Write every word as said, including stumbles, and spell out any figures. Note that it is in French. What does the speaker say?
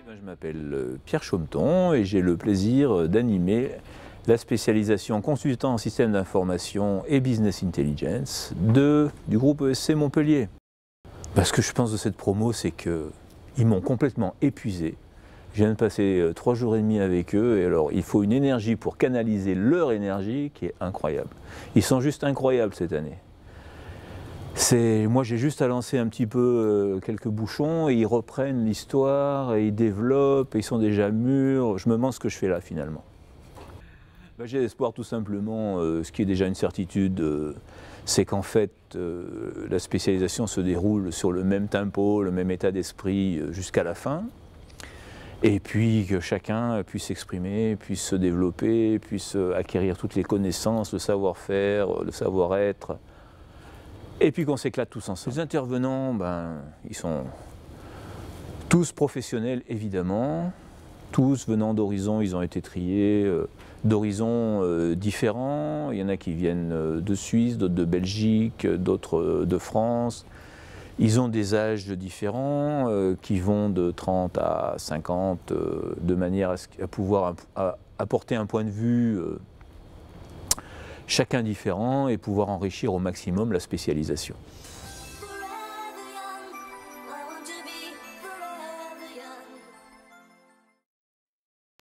Je m'appelle Pierre Chaumeton et j'ai le plaisir d'animer la spécialisation consultant en système d'information et business intelligence de, du groupe E S C Montpellier. Ce que je pense de cette promo, c'est qu'ils m'ont complètement épuisé. Je viens de passer trois jours et demi avec eux et alors il faut une énergie pour canaliser leur énergie qui est incroyable. Ils sont juste incroyables cette année. Moi j'ai juste à lancer un petit peu euh, quelques bouchons et ils reprennent l'histoire et ils développent, et ils sont déjà mûrs. Je me demande ce que je fais là finalement. Ben, j'ai espoir tout simplement, euh, ce qui est déjà une certitude, euh, c'est qu'en fait euh, la spécialisation se déroule sur le même tempo, le même état d'esprit euh, jusqu'à la fin. Et puis que chacun puisse s'exprimer, puisse se développer, puisse acquérir toutes les connaissances, le savoir-faire, le savoir-être. Et puis qu'on s'éclate tous ensemble. Les intervenants, ben, ils sont tous professionnels évidemment, tous venant d'horizons, ils ont été triés, euh, d'horizons euh, différents. Il y en a qui viennent euh, de Suisse, d'autres de Belgique, d'autres euh, de France. Ils ont des âges différents, euh, qui vont de trente à cinquante, euh, de manière à, à pouvoir à, apporter un point de vue euh, chacun différent et pouvoir enrichir au maximum la spécialisation.